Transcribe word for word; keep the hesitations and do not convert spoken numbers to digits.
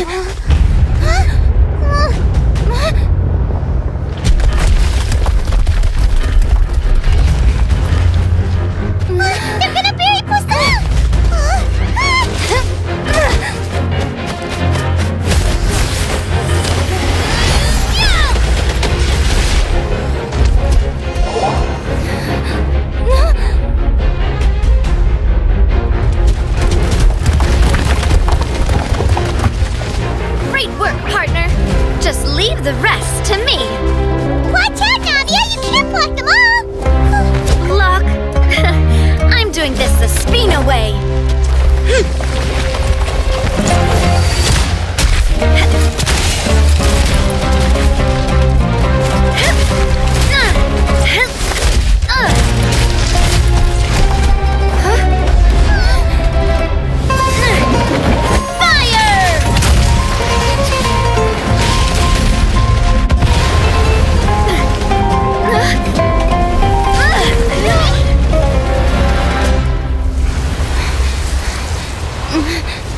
They're gonna bury Poisson! Great work, partner. Just leave the rest to me. Watch out, Navia! You can't block them all! Block? I'm doing this the Spina way. Ugh.